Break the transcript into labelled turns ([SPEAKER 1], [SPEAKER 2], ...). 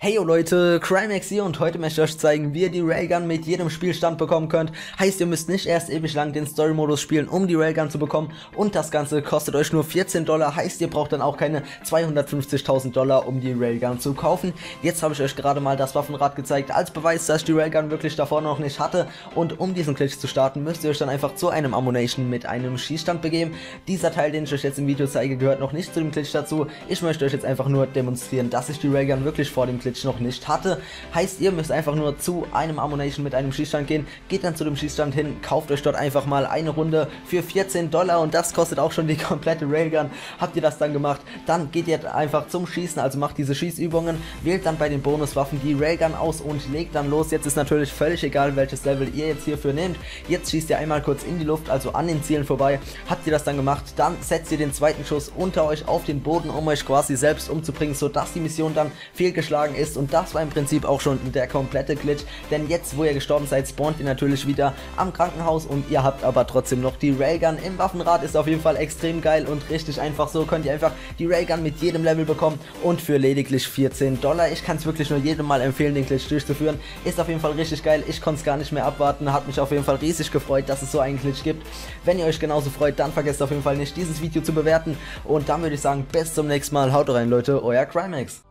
[SPEAKER 1] Hey yo Leute, Crimex hier und heute möchte ich euch zeigen, wie ihr die Railgun mit jedem Spielstand bekommen könnt. Heißt, ihr müsst nicht erst ewig lang den Story-Modus spielen, um die Railgun zu bekommen, und das Ganze kostet euch nur $14, heißt, ihr braucht dann auch keine $250.000, um die Railgun zu kaufen. Jetzt habe ich euch gerade mal das Waffenrad gezeigt, als Beweis, dass ich die Railgun wirklich davor noch nicht hatte, und um diesen Glitch zu starten, müsst ihr euch dann einfach zu einem Ammunition mit einem Schießstand begeben. Dieser Teil, den ich euch jetzt im Video zeige, gehört noch nicht zu dem Glitch dazu. Ich möchte euch jetzt einfach nur demonstrieren, dass ich die Railgun wirklich vor dem Glitch noch nicht hatte. Heißt, ihr müsst einfach nur zu einem Ammunition mit einem Schießstand gehen, geht dann zu dem Schießstand hin, kauft euch dort einfach mal eine Runde für $14 und das kostet auch schon die komplette Railgun. Habt ihr das dann gemacht, dann geht ihr einfach zum Schießen, also macht diese Schießübungen, wählt dann bei den Bonuswaffen die Railgun aus und legt dann los. Jetzt ist natürlich völlig egal, welches Level ihr jetzt hierfür nehmt. Jetzt schießt ihr einmal kurz in die Luft, also an den Zielen vorbei. Habt ihr das dann gemacht, dann setzt ihr den zweiten Schuss unter euch auf den Boden, um euch quasi selbst umzubringen, sodass die Mission dann fehlgeschlagen ist. Und das war im Prinzip auch schon der komplette Glitch, denn jetzt, wo ihr gestorben seid, spawnt ihr natürlich wieder am Krankenhaus und ihr habt aber trotzdem noch die Railgun im Waffenrad. Ist auf jeden Fall extrem geil und richtig einfach. So könnt ihr einfach die Railgun mit jedem Level bekommen und für lediglich $14. Ich kann es wirklich nur jedem mal empfehlen, den Glitch durchzuführen. Ist auf jeden Fall richtig geil. Ich konnte es gar nicht mehr abwarten. Hat mich auf jeden Fall riesig gefreut, dass es so einen Glitch gibt. Wenn ihr euch genauso freut, dann vergesst auf jeden Fall nicht, dieses Video zu bewerten. Und dann würde ich sagen, bis zum nächsten Mal. Haut rein, Leute. Euer Crimex.